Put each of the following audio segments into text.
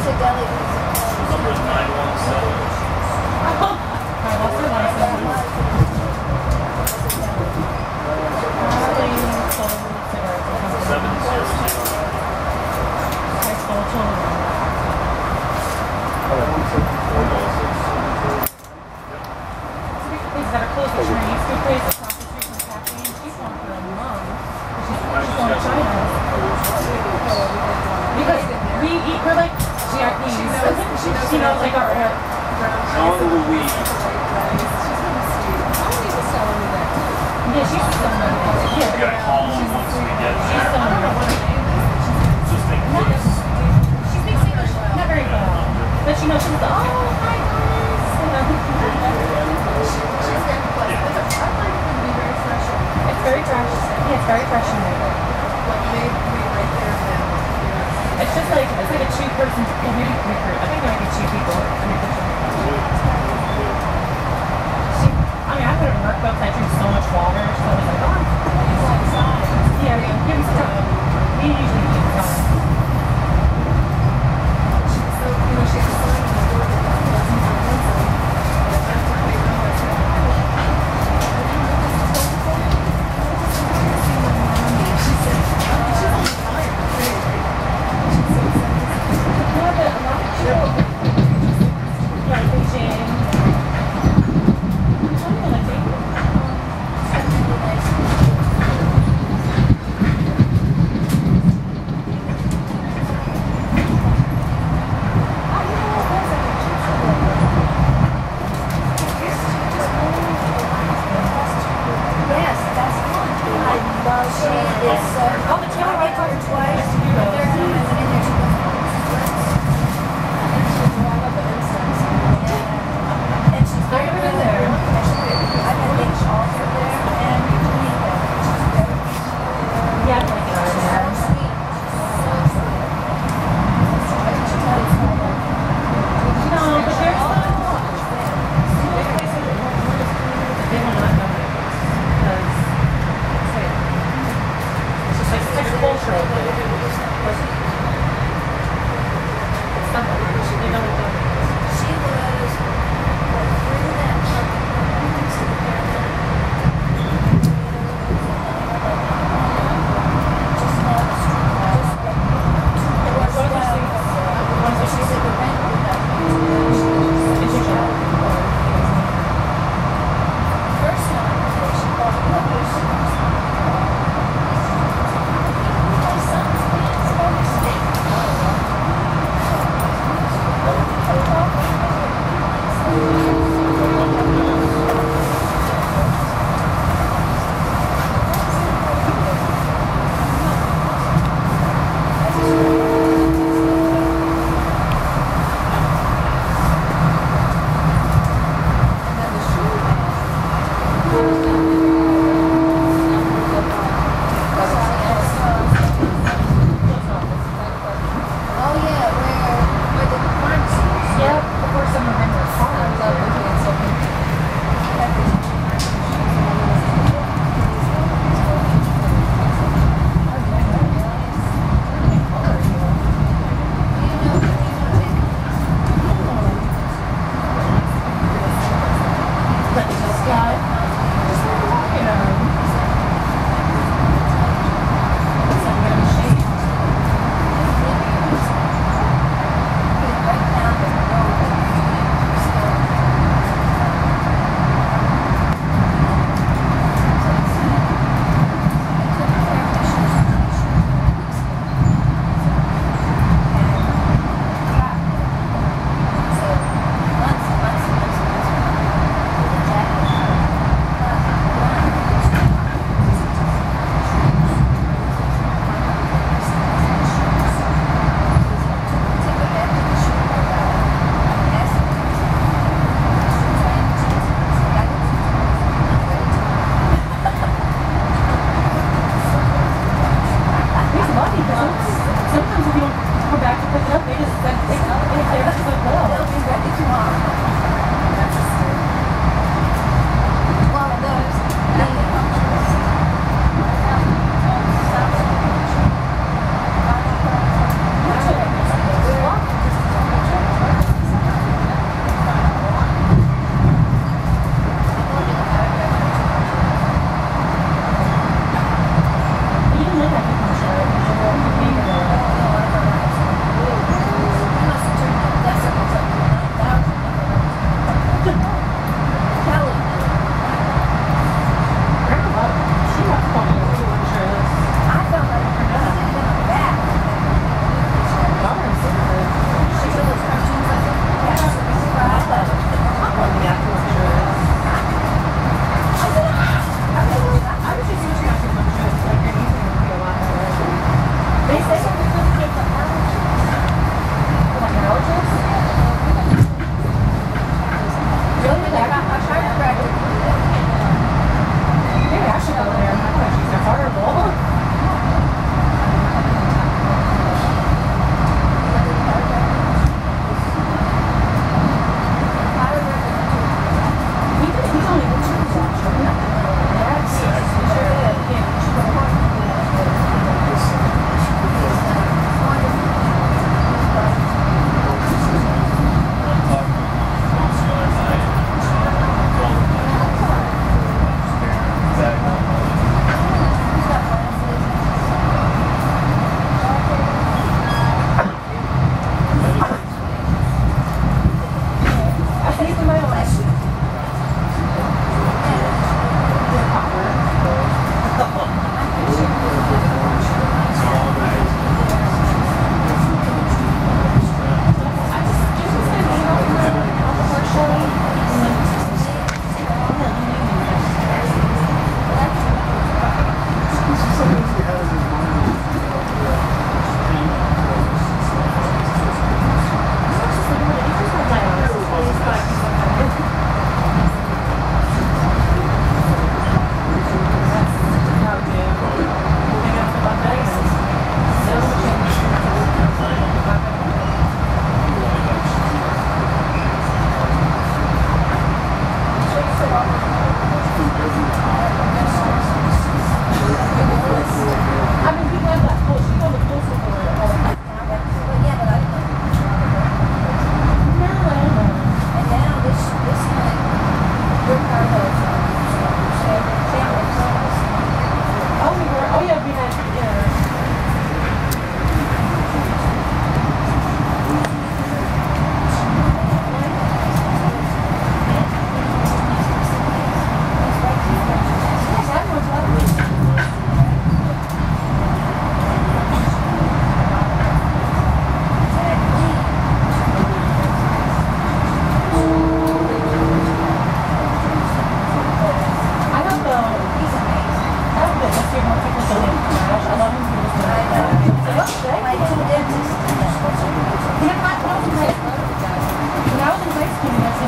Number 917. I lost her license. I stole children. Things that are close to Chinese food place across the street from Cafe, and she's going for a mom. She's going to China. Because we're like GIPs. She knows like our Jean-Louis. Yeah, she's still not We gotta call him once we get She's there. still not Just in case. She speaks English not very well. But she knows she's like, oh, hi guys. It's very fresh. Yeah, it's very fresh in there. It's just like, it's like a two-person, maybe three group. I think there might be two people in the kitchen. I mean, I put it in work boats. I drink so much water, so I was like, oh, it's outside. Yeah, give me some time. We usually eat time. So, you know, she has a sign on the door that doesn't have one. She said, she's on fire. Yeah, but a lot of people, like Beijing,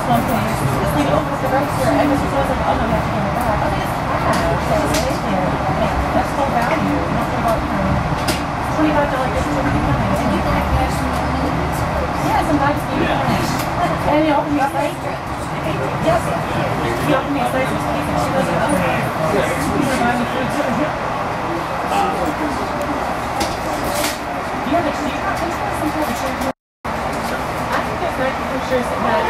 this one place. It's like, oh, with the register. And then she was like, oh, no, we have to give it back. I think it's bad. So it is here. Like, that's full value. You don't care about, you know, $25 gift certificate. And you can cash from one of the pizza place. Yeah, sometimes you can. And they offer me a slice. Yes. He offered me a slice of steak and she was like, oh, he's gonna buy me food too. Yeah, but you got some type of shirt. I think they're great for shirts that have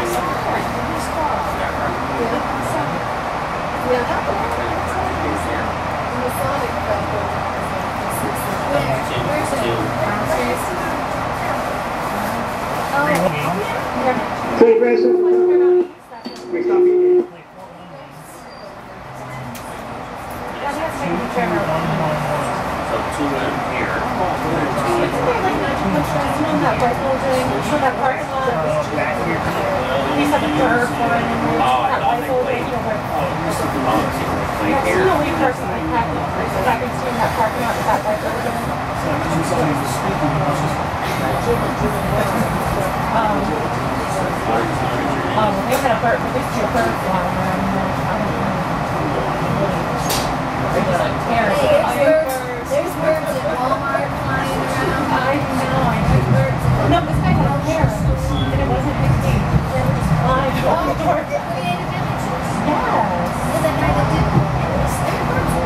Take rest. So two in here. They had a bird, but this is a bird flying around. They're just like terrorists. There's birds at Walmart flying around. I know, I know birds. No, this guy had a pair, and it wasn't 15. They were just flying all the door. Creative images. Yes. Is that guy that did this? They're birds.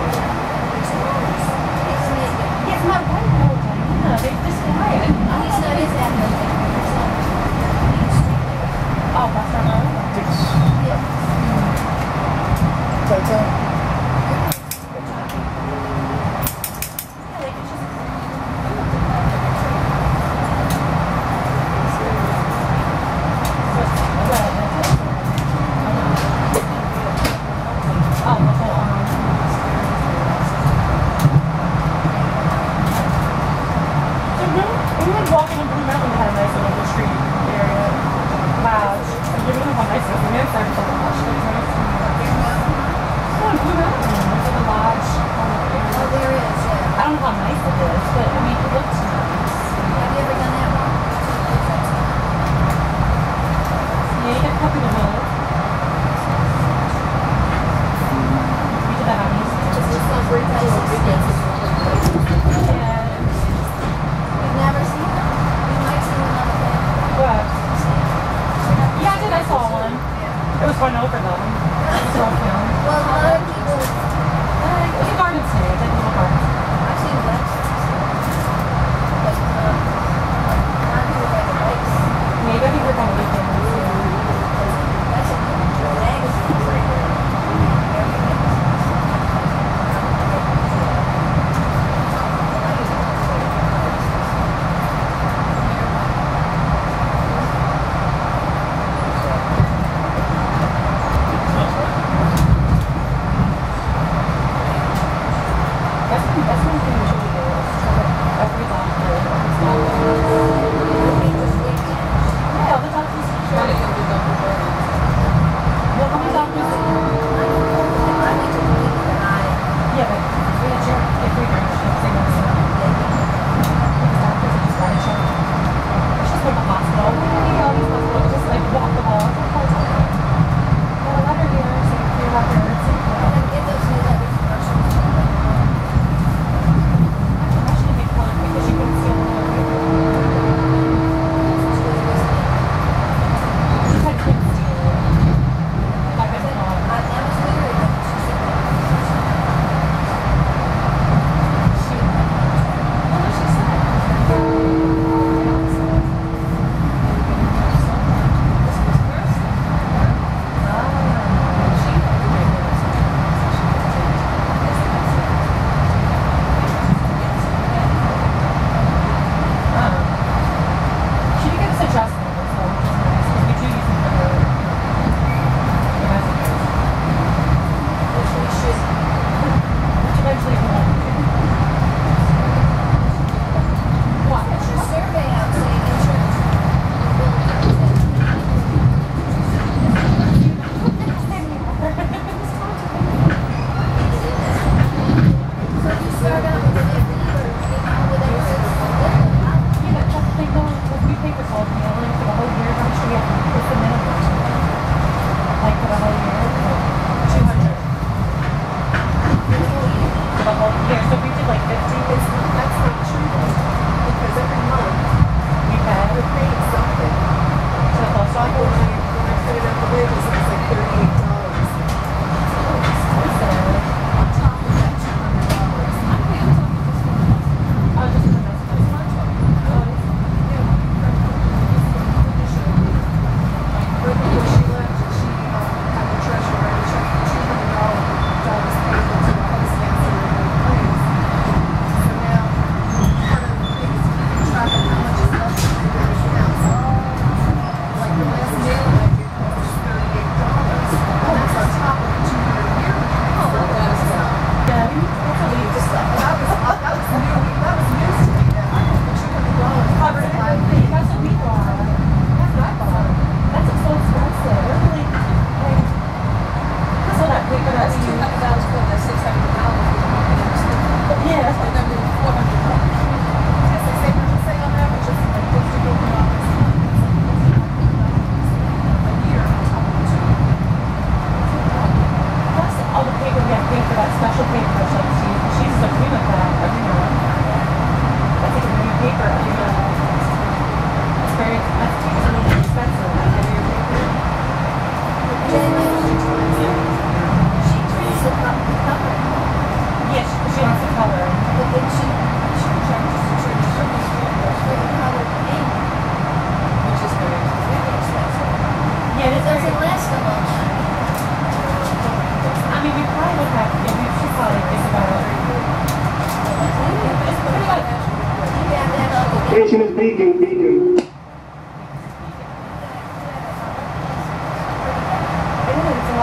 It's not white all the time. Yeah, they just fly it. He's not his that building. Oh, that's our road? Yeah.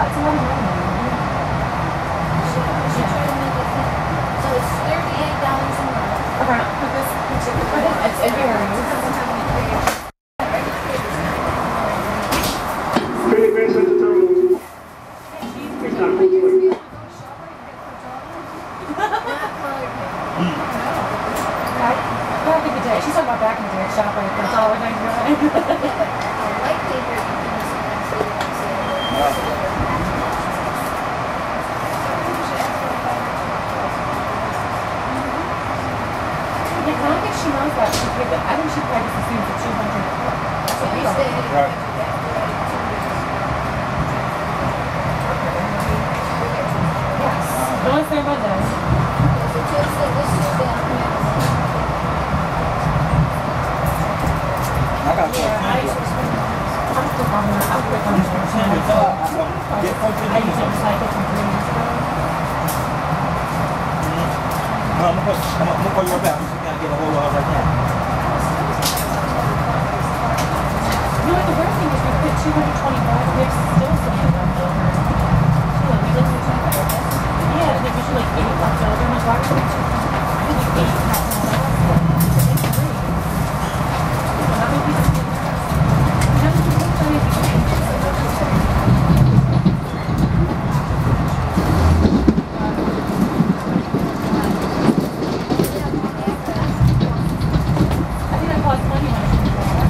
lot. It's a lot of money. So it's $38 a month. Around for this particular one. It varies. Pretty great sense of terminals. It's not full swing. I don't think we did. She's talking about back in the day shopping. That's all we're doing. Yeah, I don't think she knows that. I think she probably just assumes the 200. That's what we say. Right. Yes. Only Thursday, Monday. I got Yeah, I'm still on that. I'll click on it. I use it like it's in 3 years ago. I'm gonna call you right back. I'm just gonna get a hold of her right now. You know what the worst thing is we put 225 pips still sitting left over. Look, we looked at each other. Yeah, there's usually like 8 left over. I'm like, why would we do 8 left over? How many people do that? How many people do that? I think that costs money when I do that.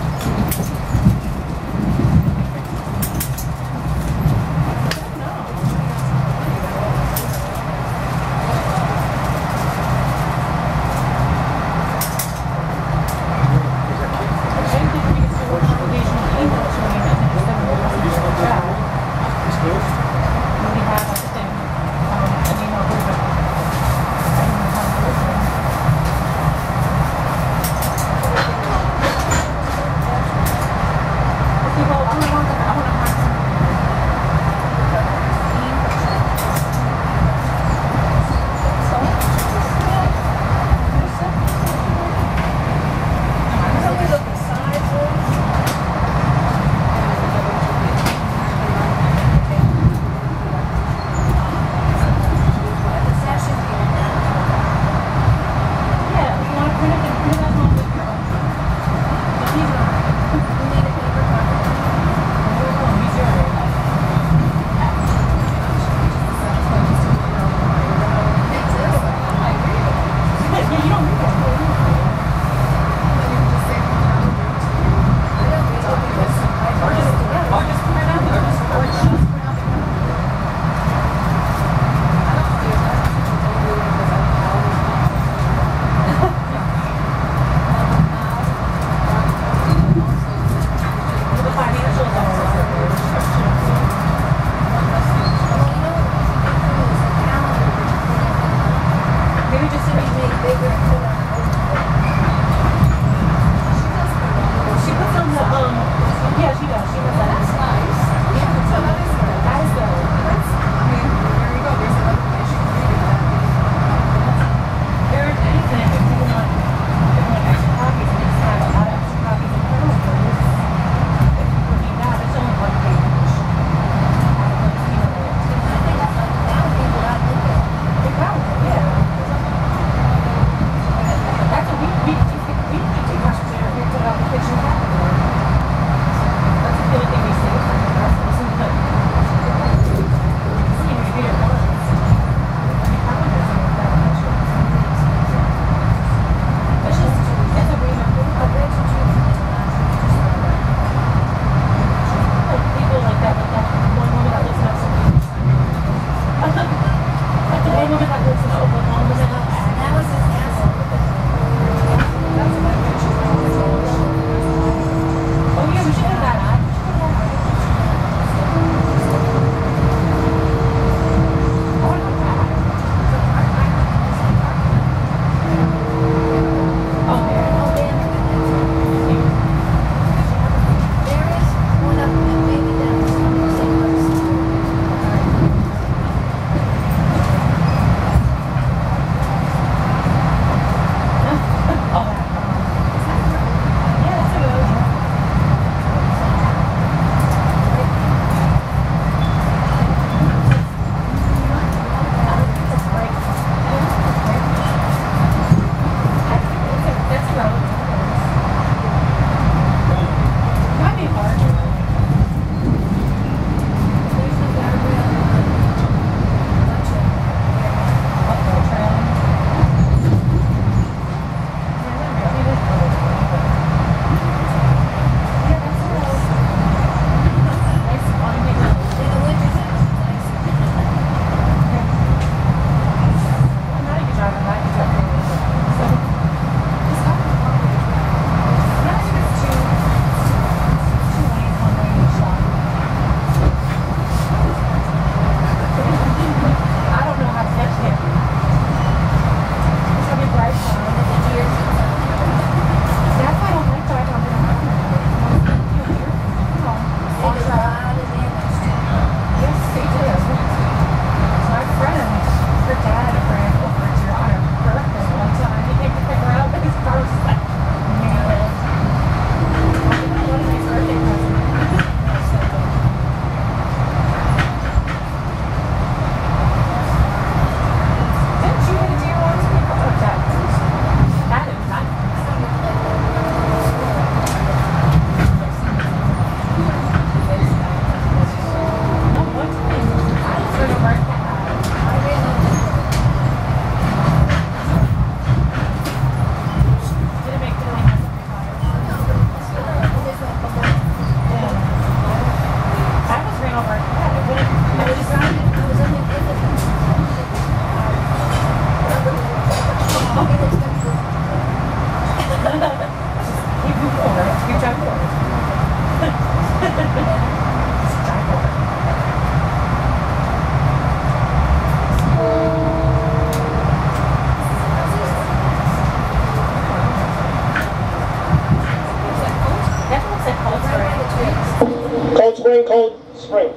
Cold Spring, Cold Spring.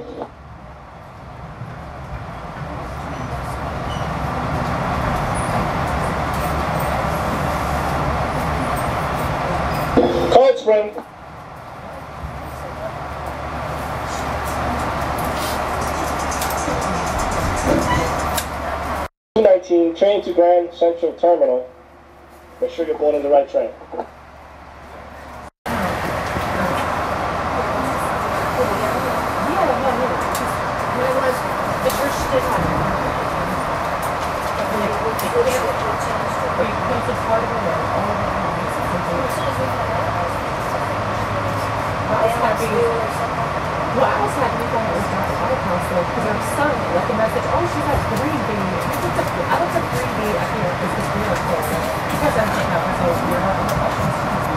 Cold Spring. 219, train to Grand Central Terminal. Make sure you're boarding the right train. Well, I was happy when it was not a white house though, because our son left a message, oh, she's at 3B. I looked at 3B, I can't remember, it's this weird place. Because I'm thinking out myself, we're not in the office.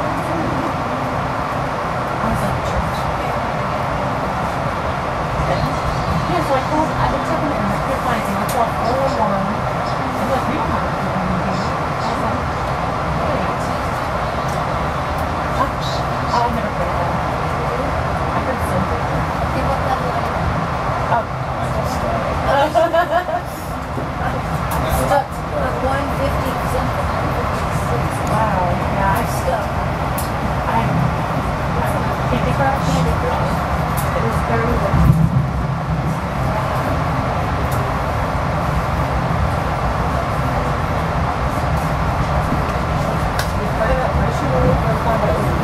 I was at the church. Yeah, so I called, I looked up in there and I couldn't find anything. I called 411. I'm like, we don't have anything on here. I was like, wait. I'll never forget that. I heard something. Stuck at 150 something. Wow, yeah, I Stuck. Candy Crush? Candy Crush. It is very good. You've heard of that racially or thought it was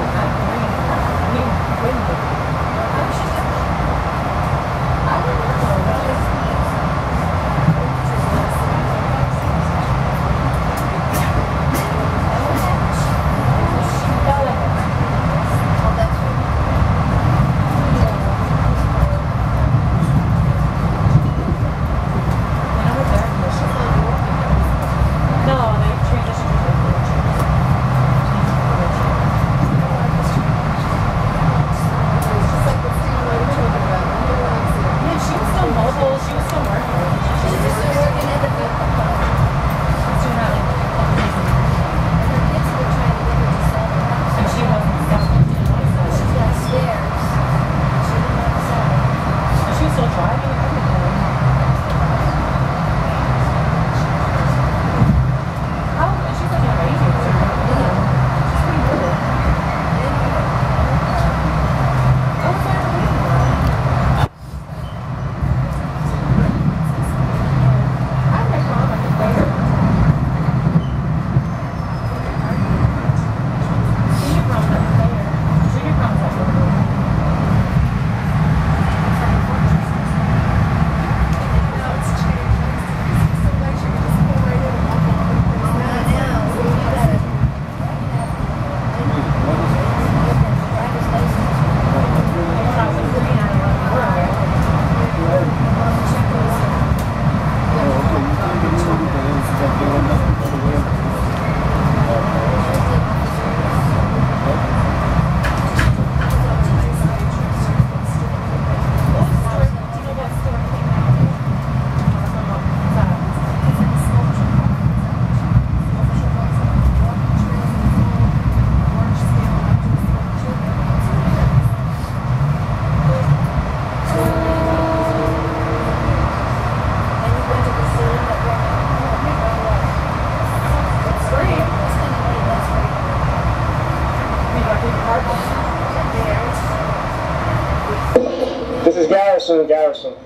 This is Garrison, Garrison. Yeah,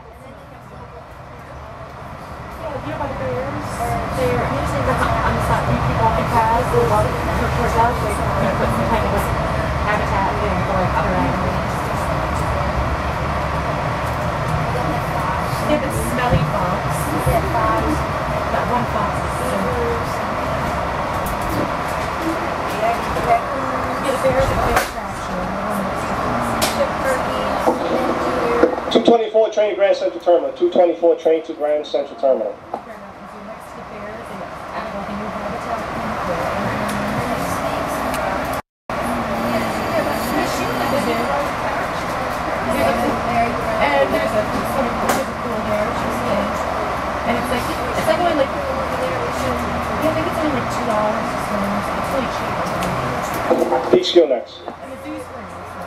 you know by the bears? They're usually on the side, you keep walking past, they'll walk towards us, they put some kind of habitat in for like other animals. Yeah, but smelly fox. That one fox is yeah, the bears are big attraction. 224 train to Grand Central Terminal. 224 train to Grand Central Terminal. Teach skill next. And it's due spring, so.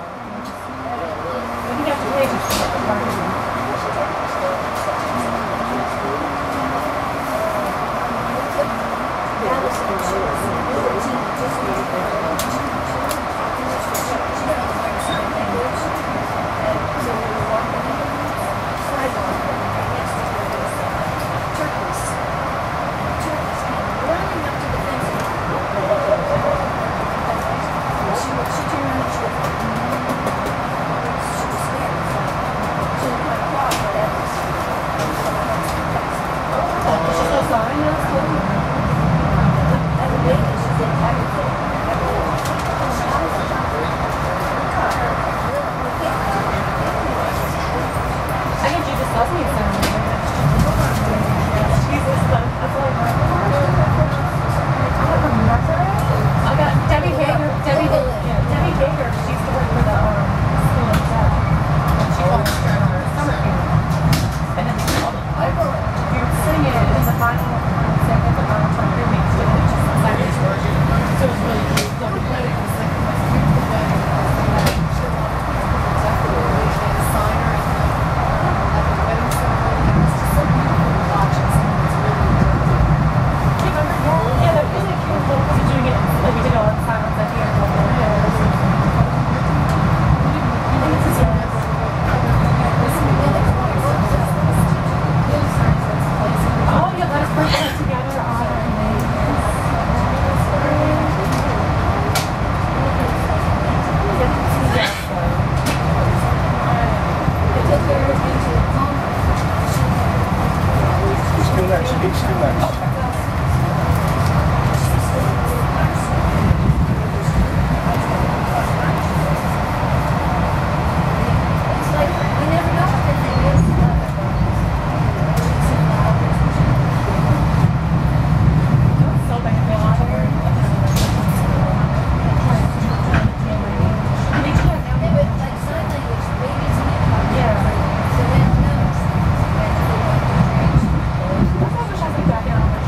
I think after today, we should get the party. Back out.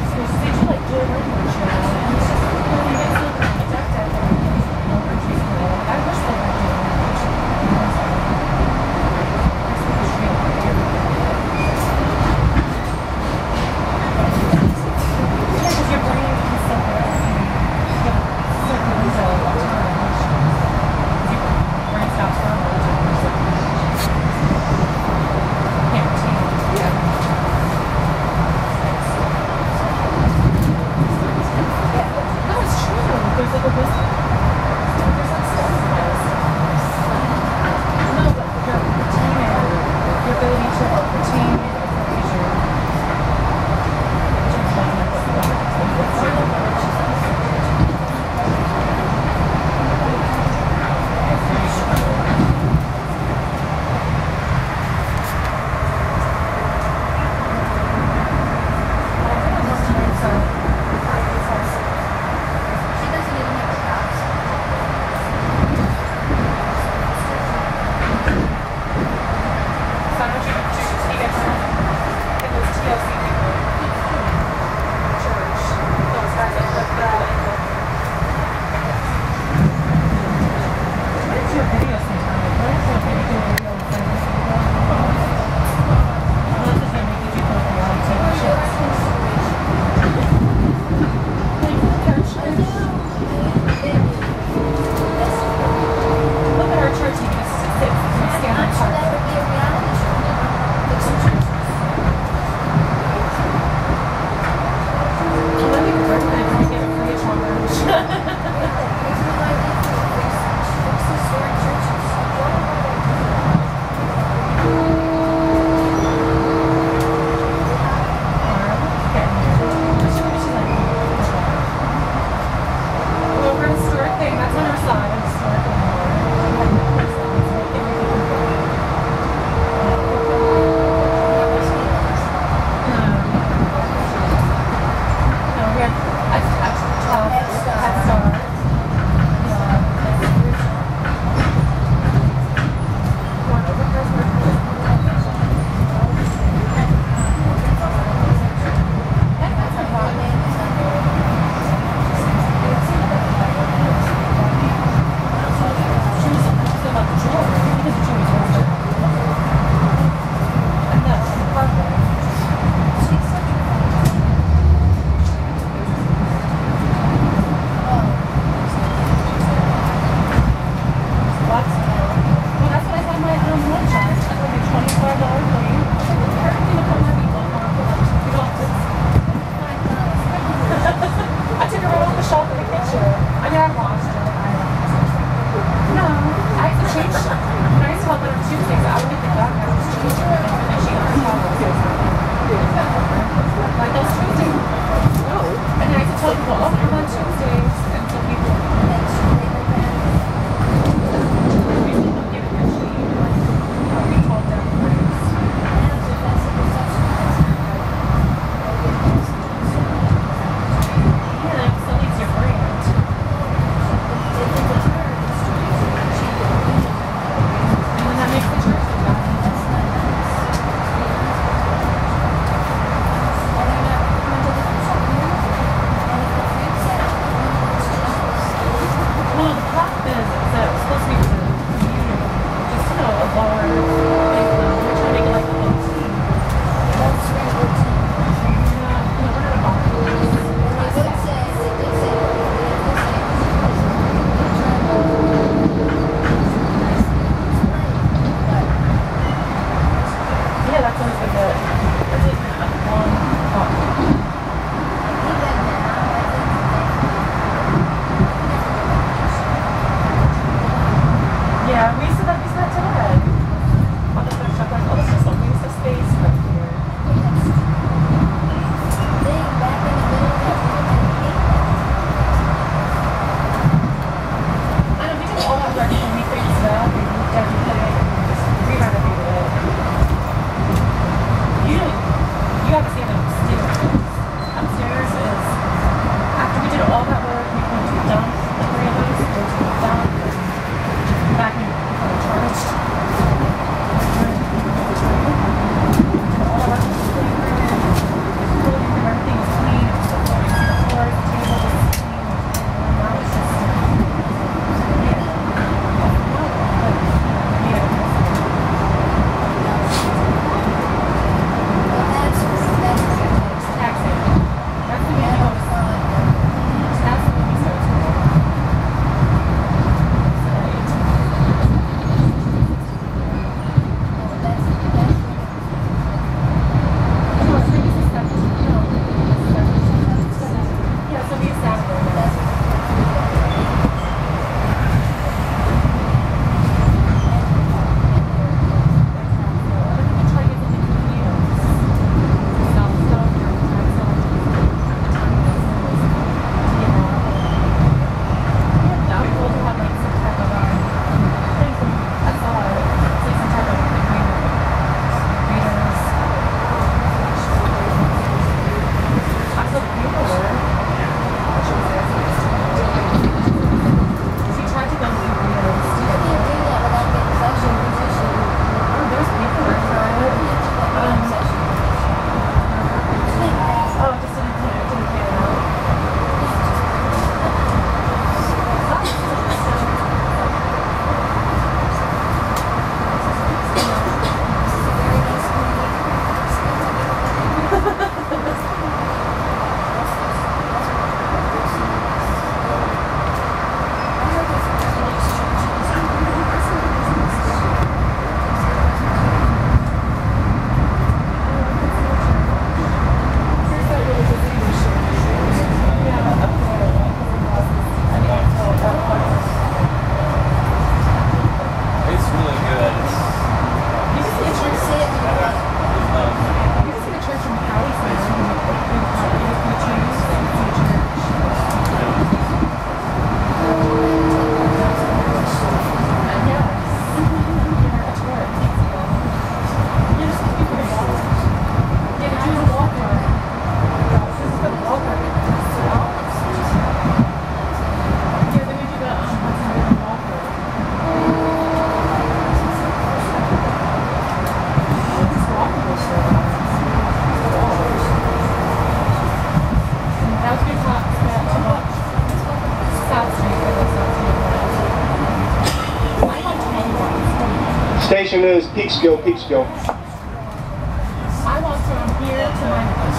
station is Peekskill, Peekskill. I walked from here to my house.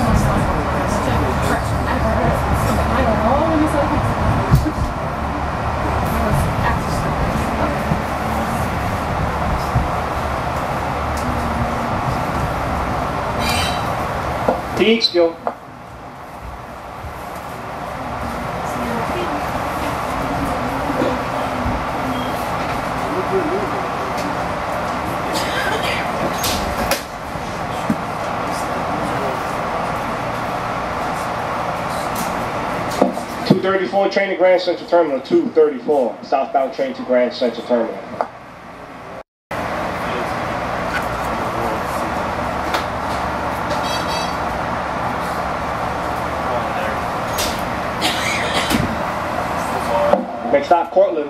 I don't know when you said Peekskill. 234 train to Grand Central Terminal. 234 southbound train to Grand Central Terminal. Next stop, Cortland.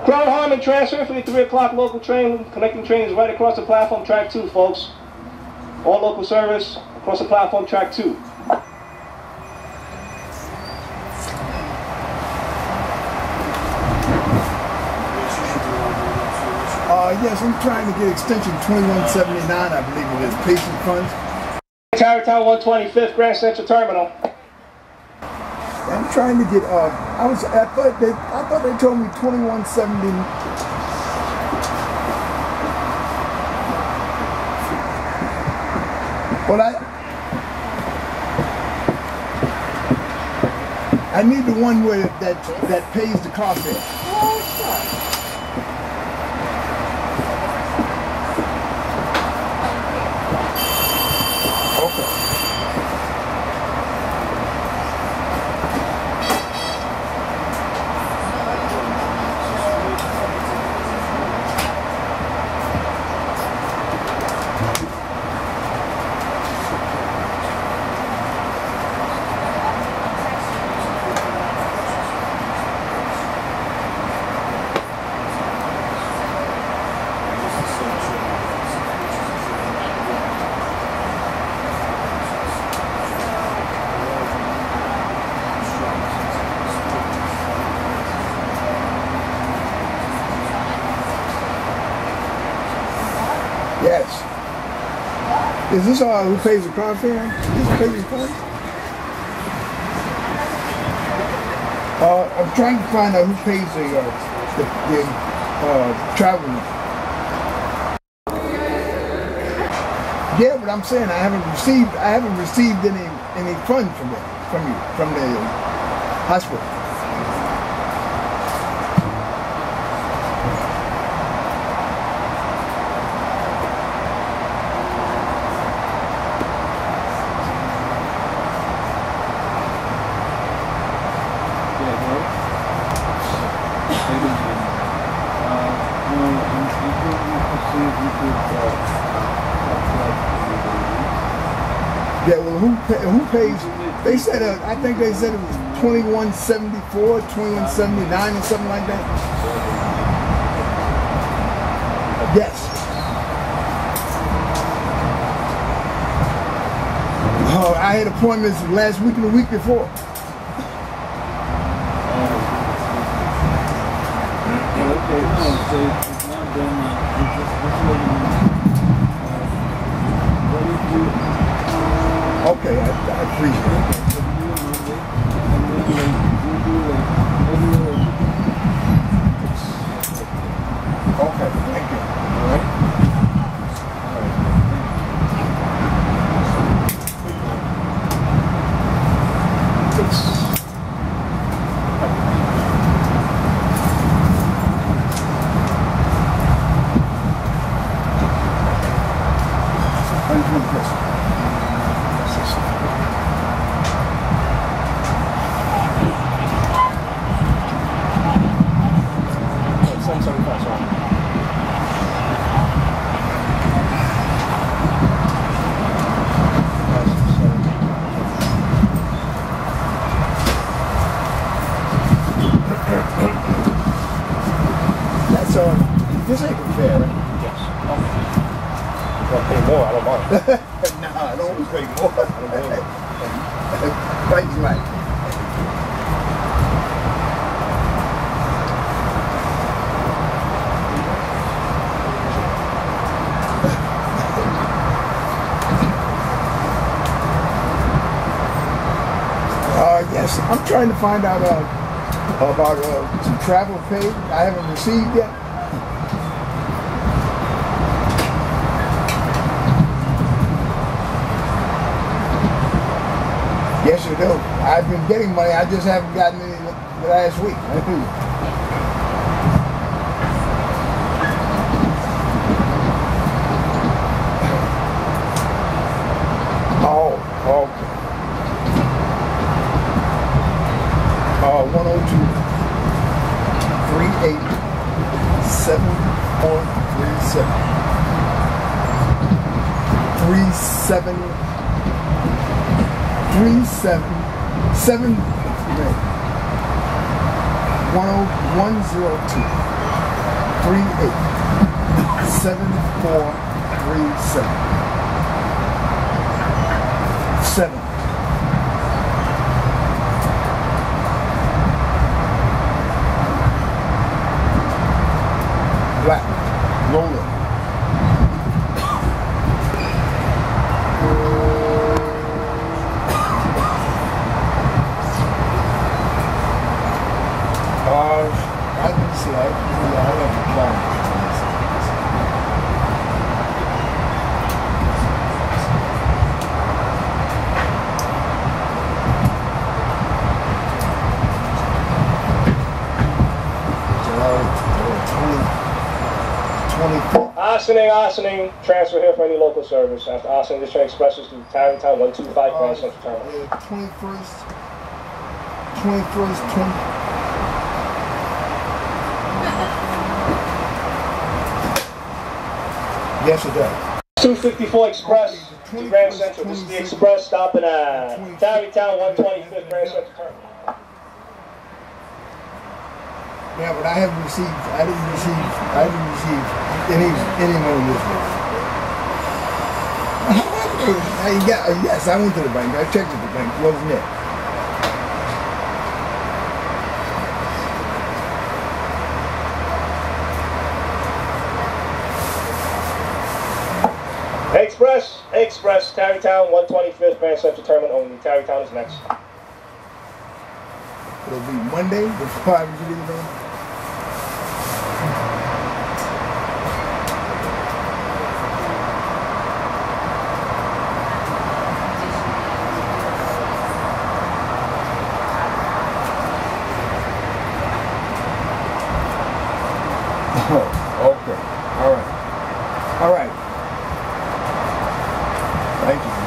Pearl Harmon transfer for the 3 o'clock local train. Connecting train is right across the platform, track 2, folks. All local service across the platform, track 2. Yes, I'm trying to get extension 2179, I believe it is, patient funds. Tarrytown 125th, Grand Central Terminal. I'm trying to get, I thought they told me 2170. Well, I need the one where that pays the car fare. Oh, sure. Yes. Is this who pays the car fare? This pays the car? I'm trying to find out who pays the travel. Yeah, but I'm saying I haven't received any funds from the hospital. Yeah, well, who pays? They said, I think they said it was 2174, 2179, or something like that. Yes. Oh, I had appointments last week and the week before. Okay, I appreciate it. Okay, thank you. All right. This ain't fair, right? Yes. If I pay more, I don't mind. Nah, I don't always pay more. Right, right. Yes, I'm trying to find out about some travel pay I haven't received yet. Yes, you do. I've been getting money. I just haven't gotten any last week. Oh, okay. 102 38 7437 10102. 7437. 7. Black roller. I didn't see. I have a problem. Ossining, transfer here for any local service. After Ossining, this train expresses to Tarrytown 125 Grand Central Terminal. 21st, Yes, it does. 254 Express to Grand Central. This is the Express stopping at Tarrytown 125th Grand Central Terminal. Yeah, but I didn't receive any money this week. Yes, I went to the bank. I checked at the bank. Wasn't it? Express, Tarrytown 125th Grand Central Terminal only. Tarrytown is next. It'll be Monday before I get it on. Okay. All right. Thank you.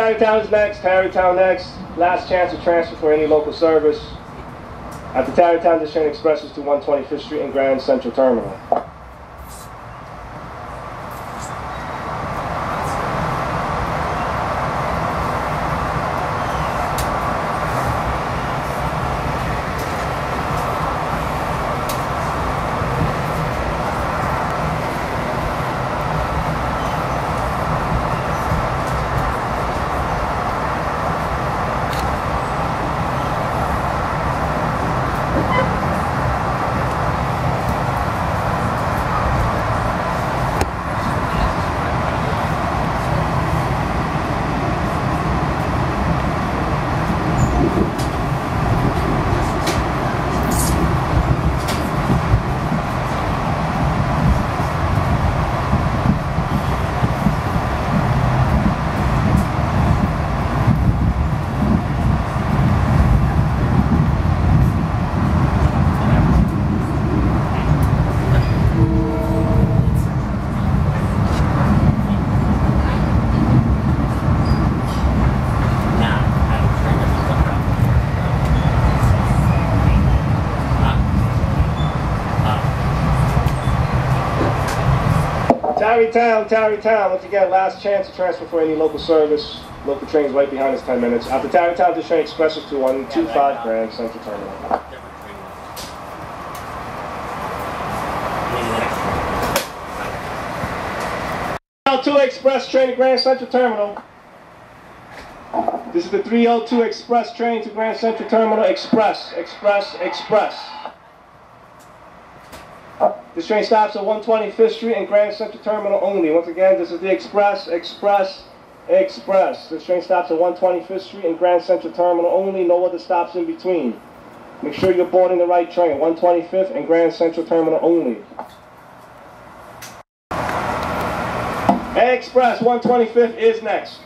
Tarrytown is next. Tarrytown next. Last chance to transfer for any local service. After Tarrytown, this train expresses to 125th Street and Grand Central Terminal. Tarrytown, once again, last chance to transfer for any local service. Local trains right behind us, 10 minutes. After Tarrytown, this train expresses to 125 Grand Central Terminal. 302 Express train to Grand Central Terminal. This is the 302 Express train to Grand Central Terminal. Express. This train stops at 125th Street and Grand Central Terminal only. Once again, this is the Express. This train stops at 125th Street and Grand Central Terminal only. No other stops in between. Make sure you're boarding the right train. 125th and Grand Central Terminal only. Express 125th is next.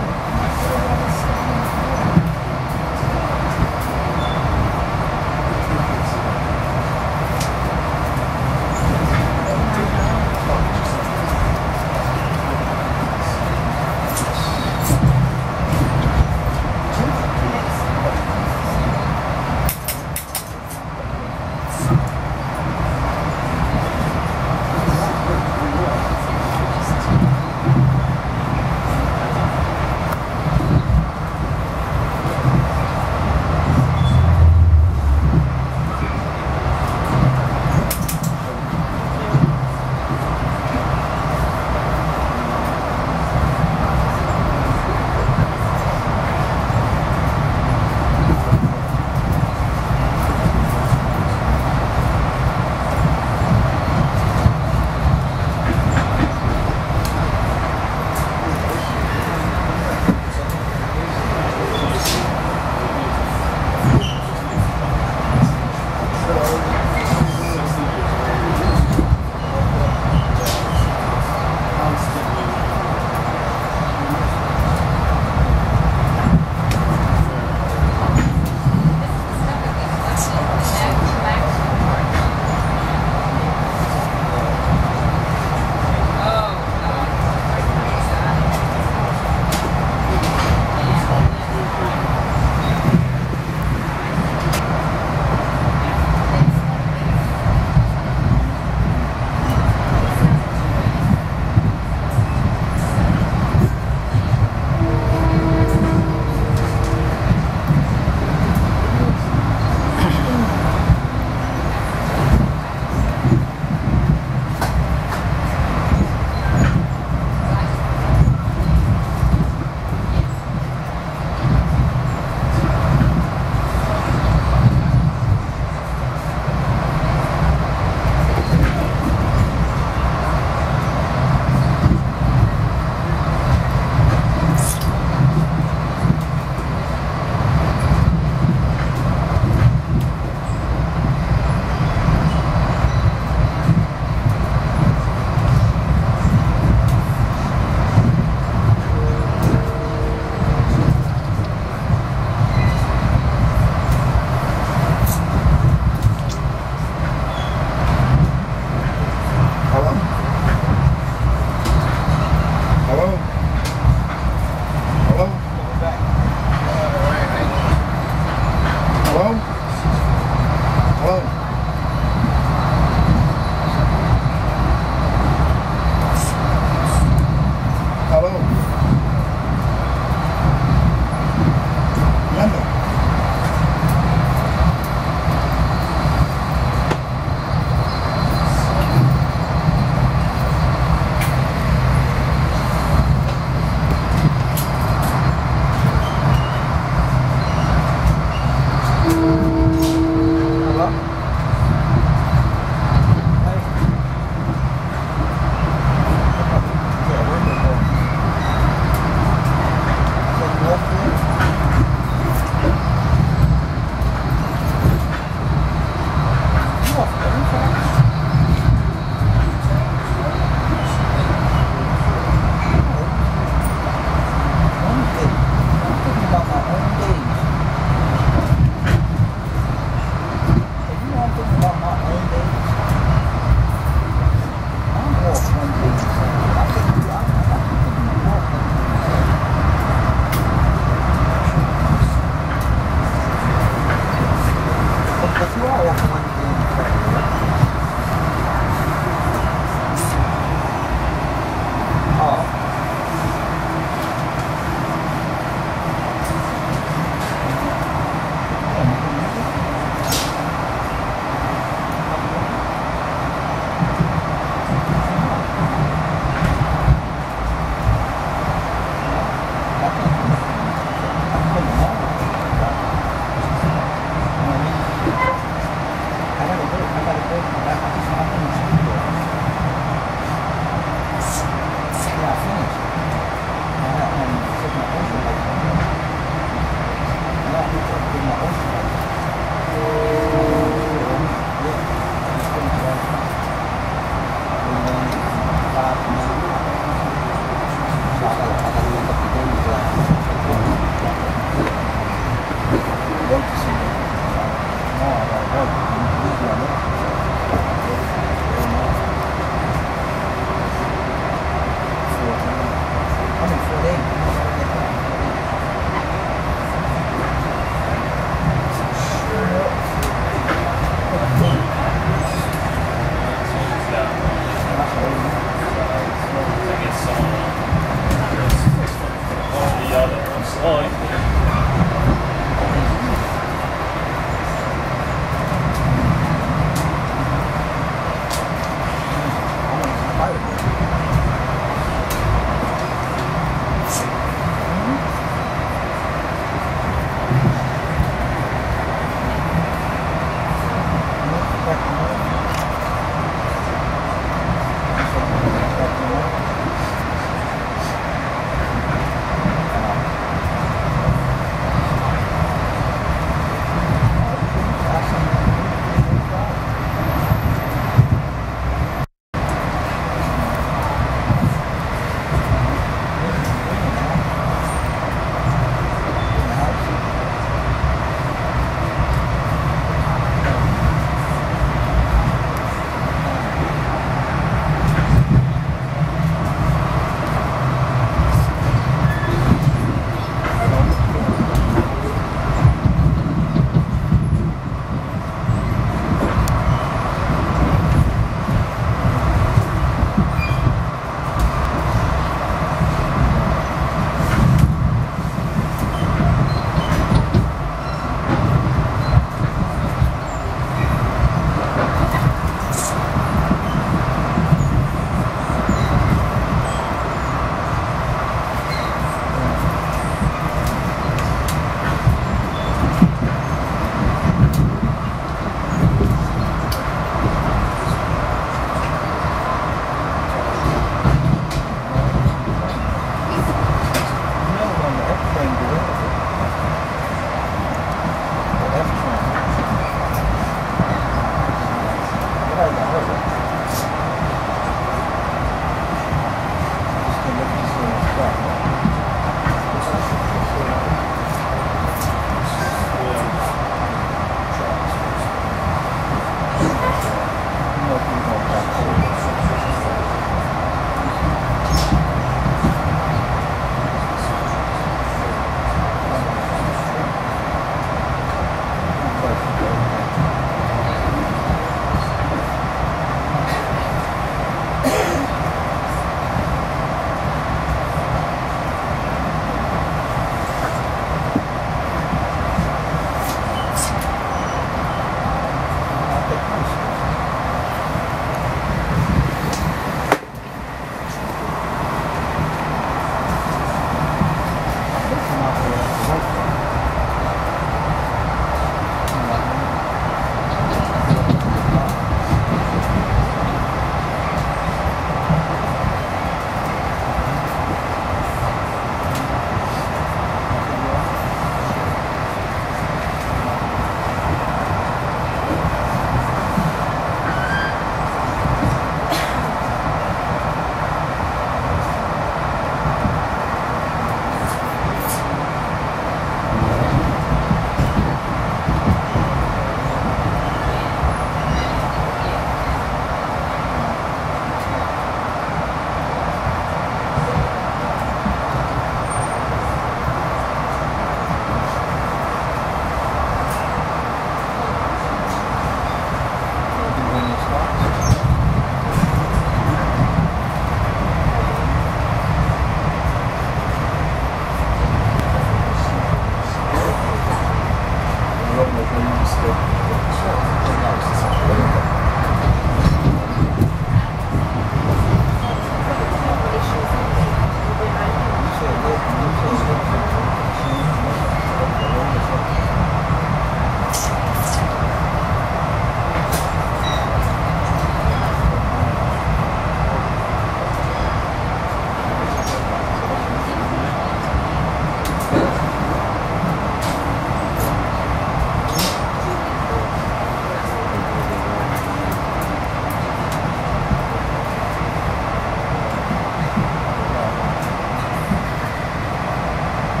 I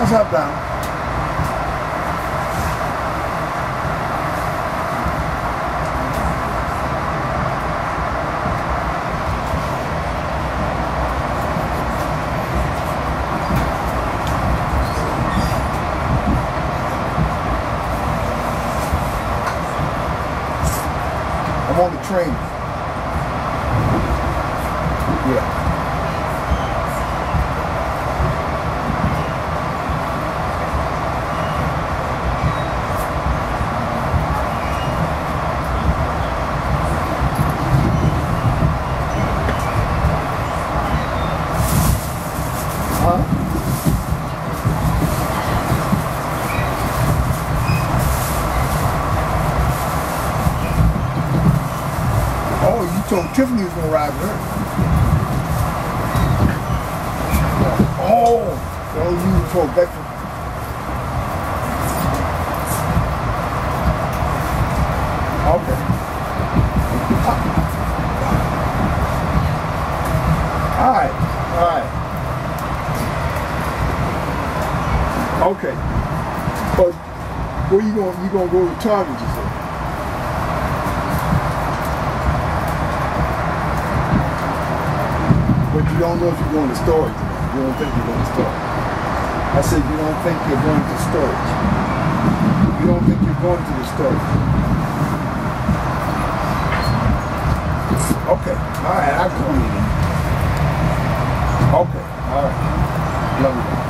What's up, Don? I'm on the train. Yeah. So Tiffany was gonna ride with her. Oh, you told Becky. Okay. All right. Okay. But where you going? You gonna go to Target? You said. But you don't know if you're going to storage. You don't think you're going to storage. I said you don't think you're going to storage. You don't think you're going to the storage. Okay. All right. I'll call you then. Okay. All right. Love you.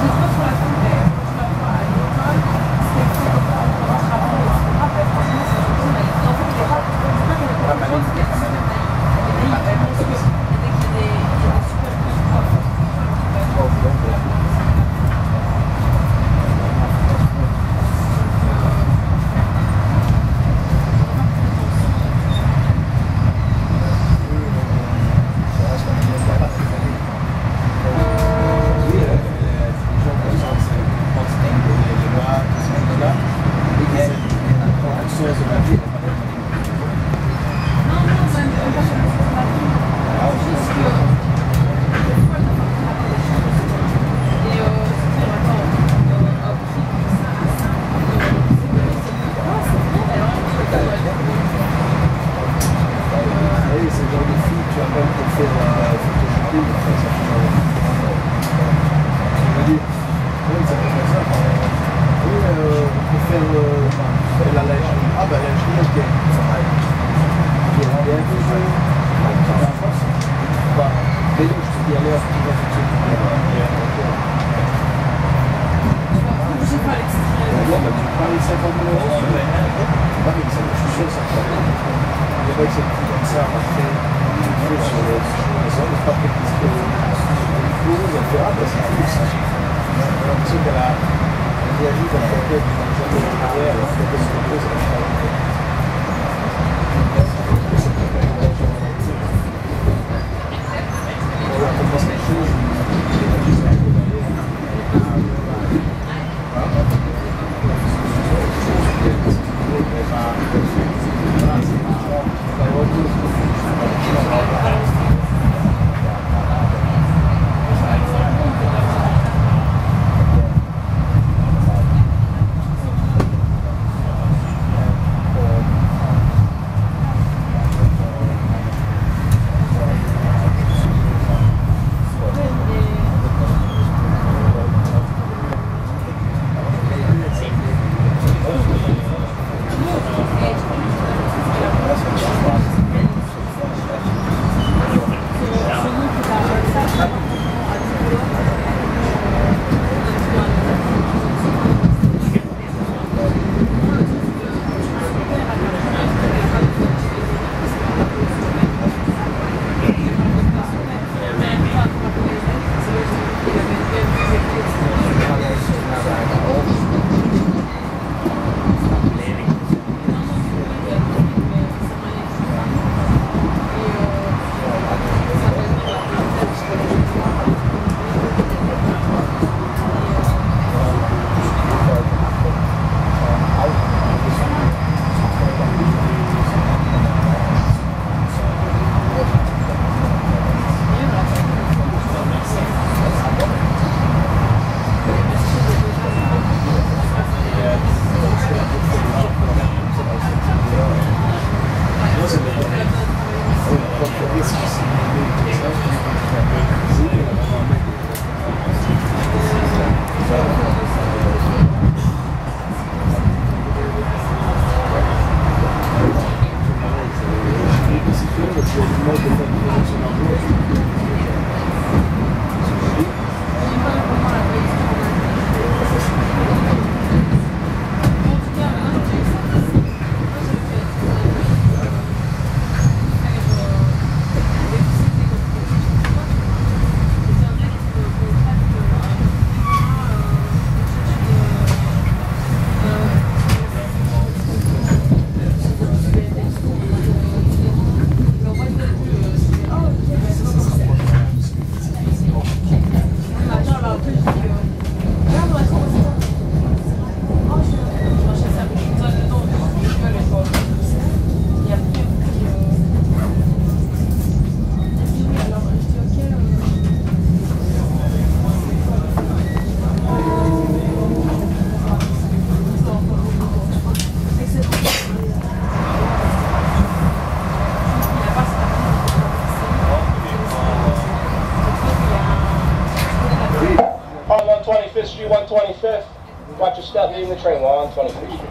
125th Street, 125th. Watch your step leaving the train. We're on 25th Street.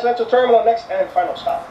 Central Terminal, next and final stop.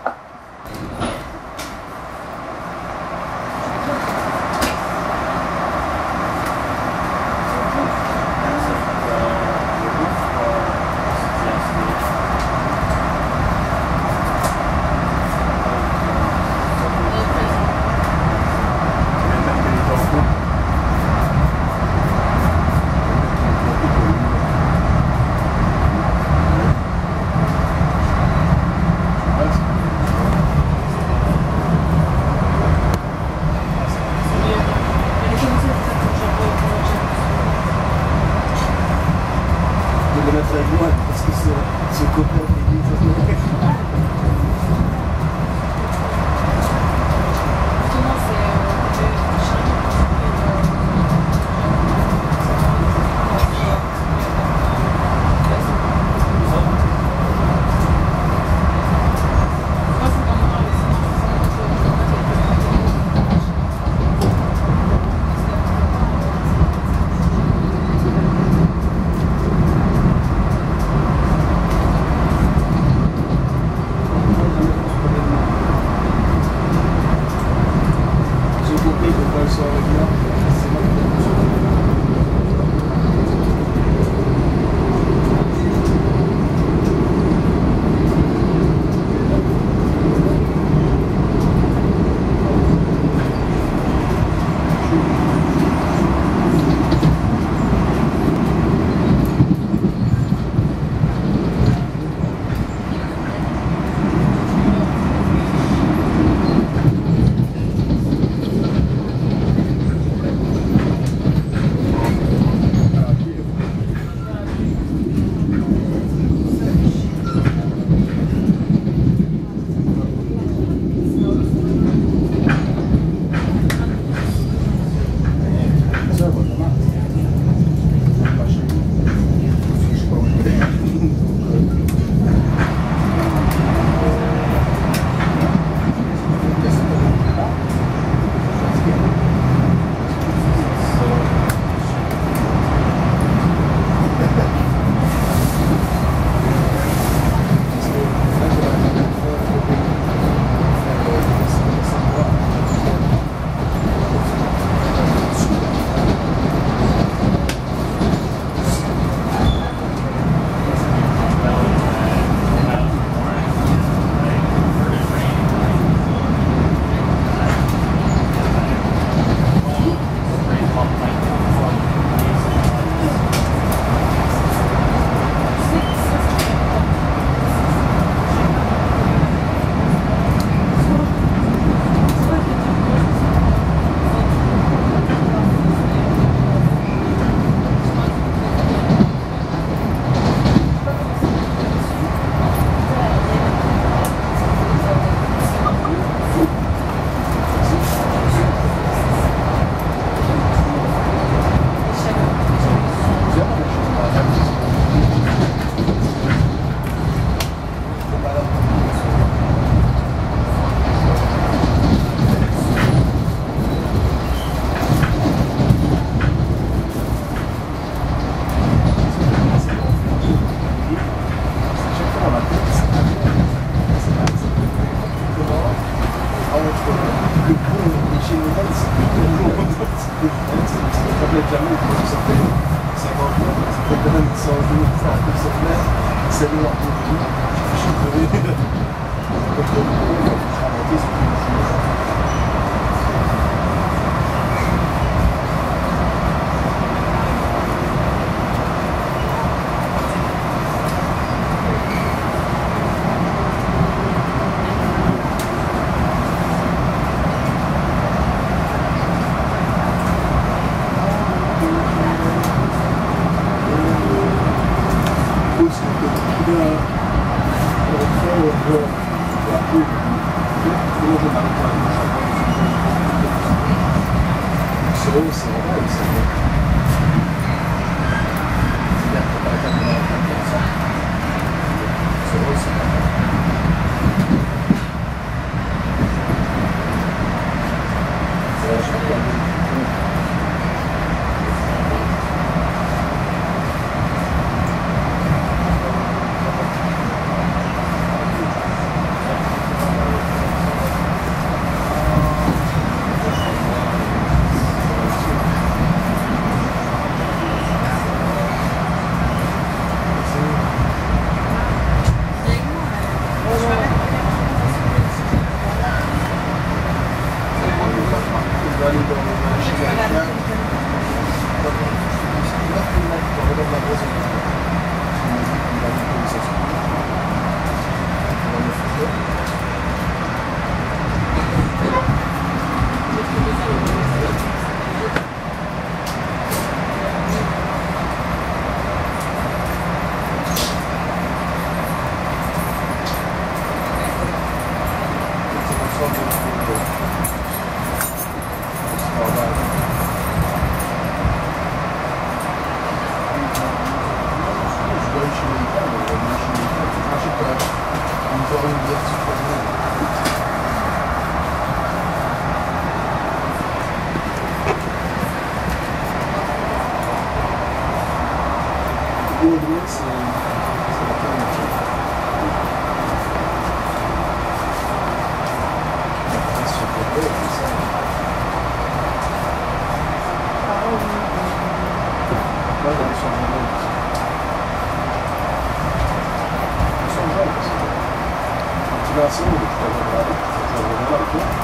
Broadway, c'est l'alternative. Sur Broadway, comme ça. Là, dans les changements. Ils sont jeunes parce que tu vas assez haut, tu vas voir le tour.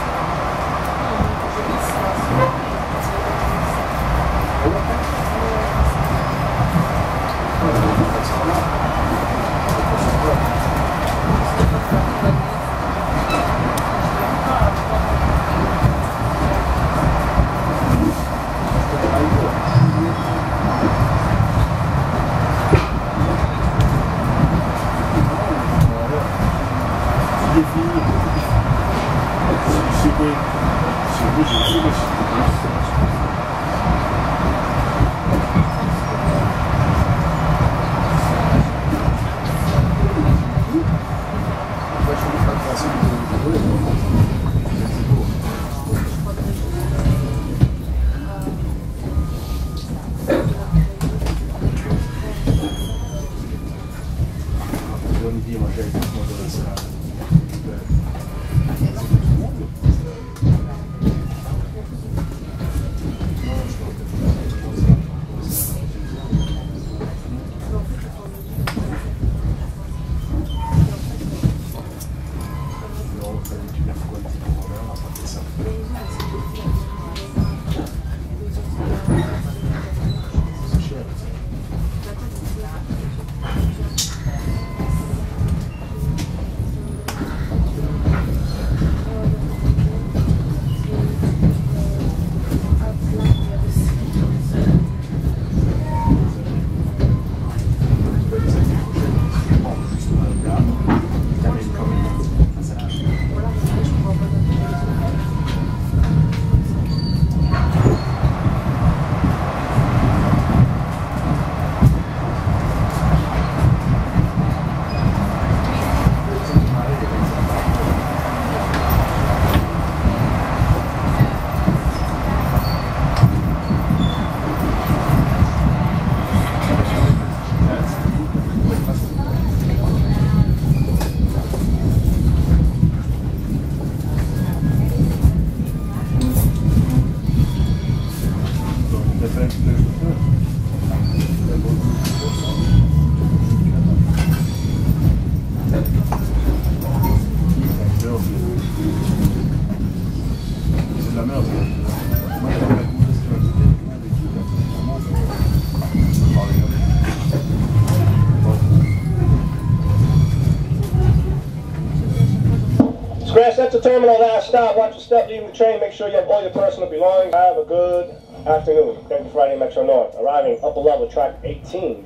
Scratch, that's the terminal last stop. Watch your step leaving the train. Make sure you have all your personal belongings. Have a good afternoon. Connecting Friday Metro North. Arriving upper level, track 18.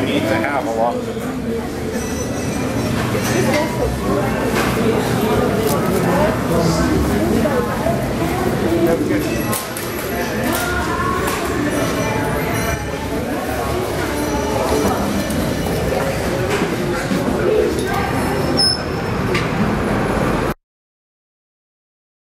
need to have along with it.